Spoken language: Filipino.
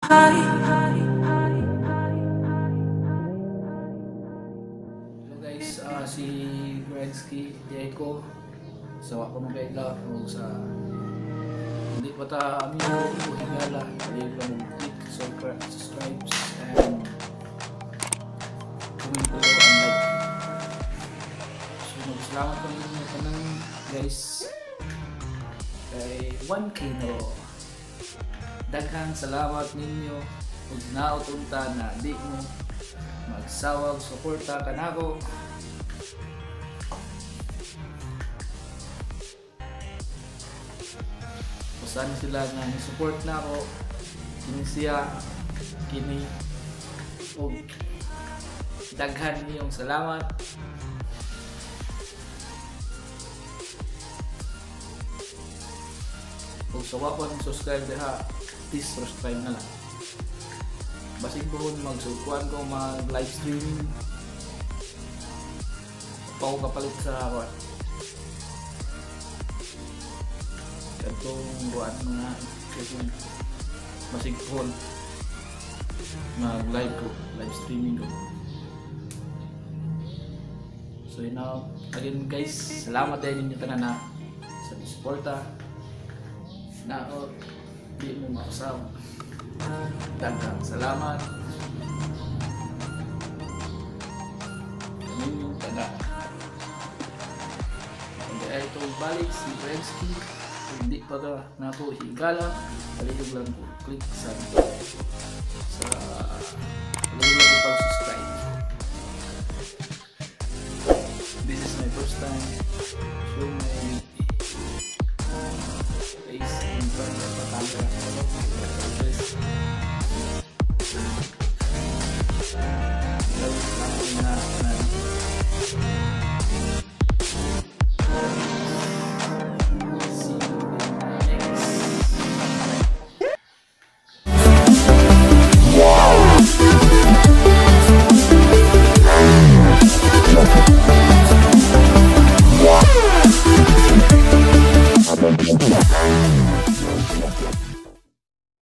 Hello guys, si guyz ko so ako magkaila o sa hindi pa ta amigo o hingala pwede lang click subscribe and comment below and like. So magsalamat po ninyo tanang guys kay 1K no. Daghang salamat ninyo ug naot unta na di mo magsawag suporta kanako. Usan sila nga ni-support na ako kini siya kini ug daghan niyong salamat. Kung sa wapon subscribe diha, please subscribe na lang. Basig buhon magsukuan ko mag live streaming. Pao kapalit sa ako. Katong buwan mga kasi basig buhon mag live ko, live streaming ko. So now, again guys, salamat din ninyo tanan na sa suporta. Na di mo makasawa. Daghang salamat. Kaninyong taga. Kung ay ito balik si Brensky, hindi pa ka na ako higala, paligog lang po click sa paligog lang po pag-subscribe. This is my first time showing my face in front of